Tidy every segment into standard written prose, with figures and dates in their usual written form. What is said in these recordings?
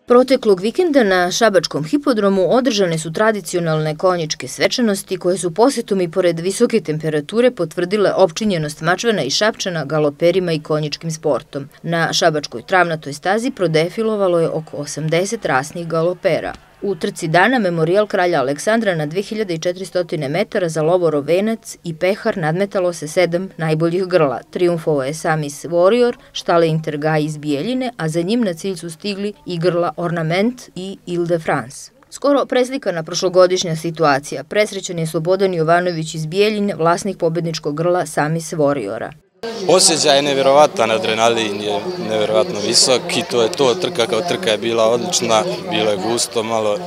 Proteklog vikenda na Šabačkom hipodromu održane su tradicionalne konjičke svečanosti koje su posetom i pored visoke temperature potvrdile opčinjenost Mačvana i Šapčana galoperima i konjičkim sportom. Na Šabačkoj travnatoj stazi prodefilovalo je oko 80 rasnih galopera. U trci dana Memorijal kralja Aleksandra na 2400 metara za Lovorov venac i pehar nadmetalo se 7 najboljih grla. Trijumfovao je Samis Warrior, štale Intergaj iz Bijeljine, a za njim na cilj su stigli i grla Ornament i Ile de France. Skoro preslikana prošlogodišnja situacija. Presrećan je Slobodan Jovanović iz Bijeljine, vlasnik pobedničkog grla Samis Warriora. Osjećaj je nevjerovatan, adrenalin je nevjerovatno visok i to je to, trka kao trka je bila odlična, bilo je gusto,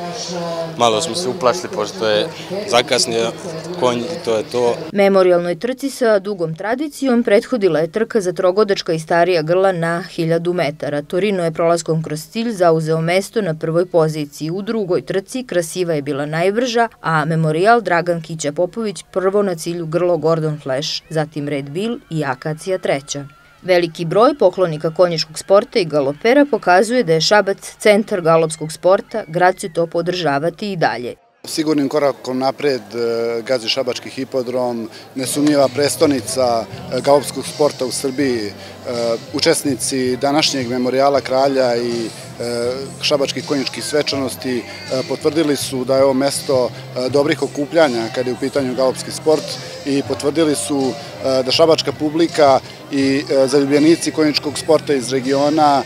malo smo se uplašili pošto je zakasnio konj i to je to. Memorijalnoj trci sa dugom tradicijom prethodila je trka za trogodačka i starija grla na 1000 metara. Torino je prolaskom kroz cilj zauzeo mesto na prvoj poziciji. U drugoj trci Krasiva je bila najbrža, a Memorijal Dragan Kića Popović prvo na cilju grlo Gordon Flash, zatim Red Bill i Akacija treća. Veliki broj poklonika konjičkog sporta i galopera pokazuje da je Šabac centar galopskog sporta, grad će to podržavati i dalje. Sigurnim korakom napred gazi Šabački hipodrom, nesumnjiva prestonica galopskog sporta u Srbiji. Učesnici današnjeg Memorijala kralja i šabačkih konjičkih svečanosti potvrdili su da je ovo mesto dobrih okupljanja kada je u pitanju galopski sport i potvrdili su da šabačka publika i zaljubljenici konjičkog sporta iz regiona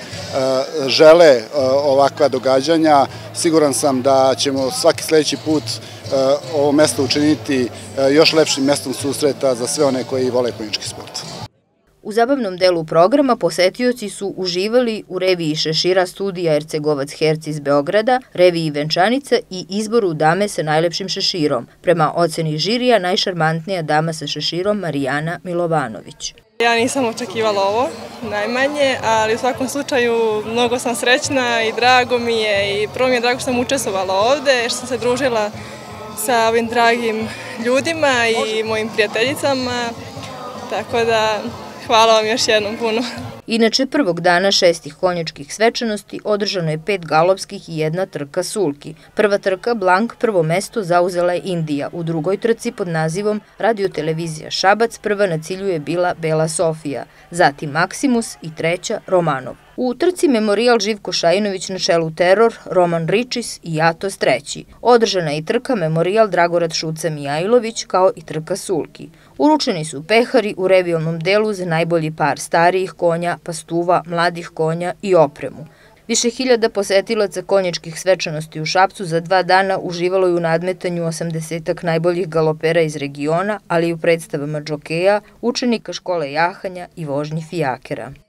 žele ovakva događanja. Siguran sam da ćemo svaki sledeći put ovo mesto učiniti još lepšim mestom susreta za sve one koji vole konjički sport. U zabavnom delu programa posetioci su uživali u reviji šešira studija Ercegovac Herc iz Beograda, reviji Venčanica i izboru dame sa najlepšim šeširom. Prema oceni žirija, najšarmantnija dama sa šeširom Marijana Milovanović. Ja nisam očekivala ovo, najmanje, ali u svakom slučaju mnogo sam srećna i drago mi je i prvo mi je drago što sam učestvovala ovde, što sam se družila sa ovim dragim ljudima i mojim prijateljicama, tako da hvala vam još jednom puno. Inače, prvog dana 6 konjičkih svečanosti održano je 5 galopskih i 1 trka sulki. Prva trka Blank prvo mesto zauzela je Indija. U drugoj trci pod nazivom Radio-televizija Šabac prva na cilju je bila Bela Sofija, zatim Maksimus i treća Romanov. U trci Memorijal Živko Šajinović na čelu Teror, Roman Ričis i Atos treći. Održana je i trka Memorijal Dragorad Šuca Mijajlović kao i trka sulki. Uručeni su pehari u revijalnom delu za najbolji par starijih konja, pastuva, mladih konja i opremu. Više hiljada posetilaca konjičkih svečanosti u Šapcu za 2 dana uživalo je u nadmetanju 80-ak najboljih galopera iz regiona, ali i u predstavama džokeja, učenika škole jahanja i vožnji fijakera.